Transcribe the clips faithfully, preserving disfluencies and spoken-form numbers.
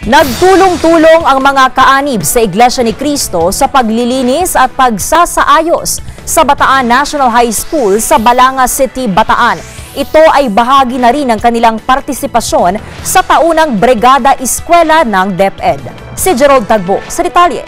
Nagtulong-tulong ang mga kaanib sa Iglesia ni Cristo sa paglilinis at pagsasaayos sa Bataan National High School sa Balanga City, Bataan. Ito ay bahagi na rin ng kanilang partisipasyon sa taunang Brigada Eskwela ng DepEd. Si Gerald Tagbo sa detalye.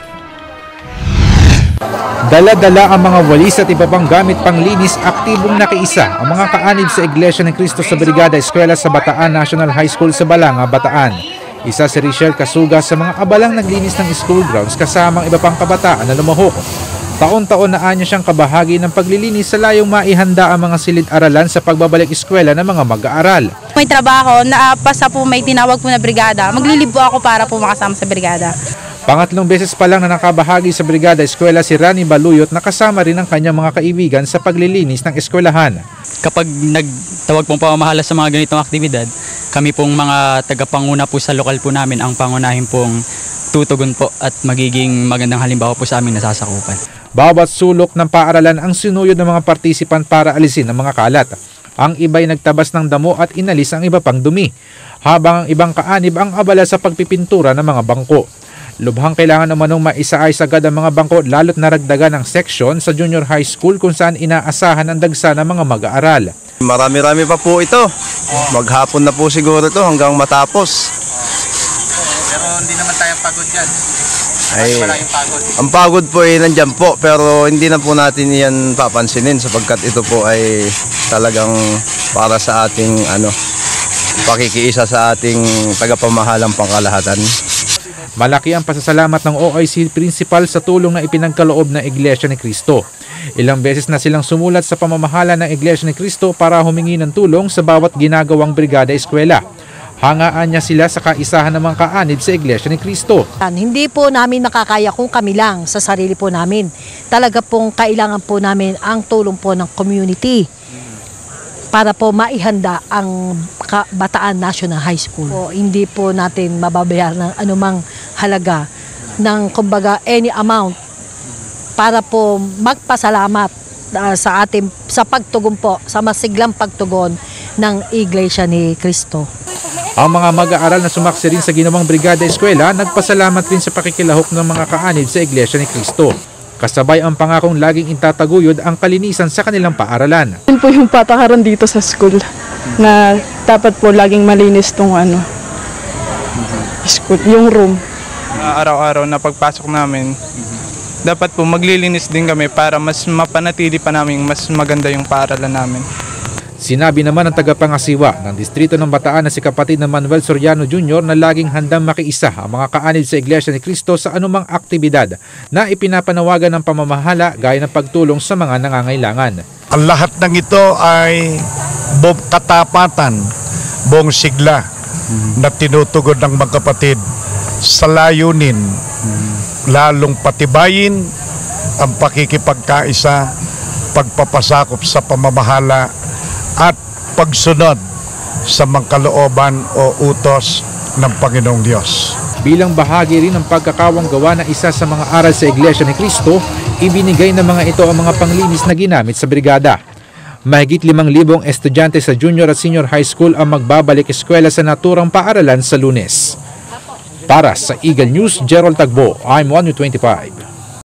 Dala-dala ang mga walis at iba pang gamit panglinis, aktibong nakiisa ang mga kaanib sa Iglesia ni Cristo sa Brigada Eskwela sa Bataan National High School sa Balanga, Bataan. Isa si Richelle Kasuga sa mga abalang naglinis ng school grounds kasamang iba pang kabataan na lumahok. Taon-taon na anya siyang kabahagi ng paglilinis sa layong maihanda ang mga silid-aralan sa pagbabalik eskwela ng mga mag-aaral. May trabaho, naapasa po may tinawag po na brigada. Maglilib po ako para po makasama sa brigada. Pangatlong beses pa lang na nakabahagi sa Brigada Eskwela si Rani Baluyot na kasama rin ang kanyang mga kaibigan sa paglilinis ng eskwelahan. Kapag nagtawag pong pamamahala sa mga ganitong aktibidad, kami pong mga tagapanguna po sa lokal po namin ang pangunahin pong tutugon po at magiging magandang halimbawa po sa aming nasasakupan. Bawat sulok ng paaralan ang sinuyod ng mga participant para alisin ang mga kalat. Ang iba'y nagtabas ng damo at inalis ang iba pang dumi, habang ang ibang kaanib ang abala sa pagpipintura ng mga bangko. Lubhang kailangan namanong maisaayos agad ang mga bangko lalo't naragdagan ng section sa junior high school kung saan inaasahan ang dagsa ng mga mag-aaral. Marami-rami pa po ito. Maghapon na po siguro ito hanggang matapos. Pero hindi naman tayo pagod dyan. Ay, pagod. Ang pagod po ay nandyan po pero hindi na po natin yan papansinin sapagkat ito po ay talagang para sa ating ano, pakikiisa sa ating tagapamahalang pangkalahatan. Malaki ang pasasalamat ng O I C Principal sa tulong na ipinagkaloob ng Iglesia ni Cristo. Ilang beses na silang sumulat sa pamamahala ng Iglesia ni Cristo para humingi ng tulong sa bawat ginagawang Brigada Eskwela. Hangaan niya sila sa kaisahan ng mga kaanib sa Iglesia ni Cristo. Hindi po namin nakakaya kung kami lang sa sarili po namin. Talaga pong kailangan po namin ang tulong po ng community para po maihanda ang Bataan National High School. Po, hindi po natin mababayaran ng anumang halaga ng kumbaga any amount para po magpasalamat uh, sa ating sa pagtugon po, sa masiglang pagtugon ng Iglesia ni Cristo. Ang mga mag-aaral na sumaksi rin sa ginawang Brigada Eskwela nagpasalamat rin sa pakikilahok ng mga kaanib sa Iglesia ni Cristo. Kasabay ang pangakong laging itataguyod ang kalinisan sa kanilang paaralan. Yun po yung patakaran dito sa school na dapat po laging malinis tong ano, school, yung room. Araw-araw na pagpasok namin, dapat po maglilinis din kami para mas mapanatili pa namin mas maganda yung paaralan namin. Sinabi naman ng tagapangasiwa ng distrito ng Bataan na si kapatid na Manuel Soriano Junior na laging handang makiisa ang mga kaanib sa Iglesia ni Cristo sa anumang aktibidad na ipinapanawagan ng pamamahala gaya ng pagtulong sa mga nangangailangan. Ang lahat ng ito ay buong katapatan, buong sigla na tinutugon ng mga kapatid sa layunin, lalong patibayin ang pakikipagkaisa, pagpapasakop sa pamamahala at pagsunod sa mga kalooban o utos ng Panginoong Diyos. Bilang bahagi rin ng pagkakawang gawa na isa sa mga aral sa Iglesia ni Cristo, ibinigay ng mga ito ang mga panglinis na ginamit sa brigada. Mahigit limang libong estudyante sa junior at senior high school ang magbabalik eskwela sa naturang paaralan sa Lunes. Para sa Eagle News, Gerald Tagbo, I'm one twenty-five.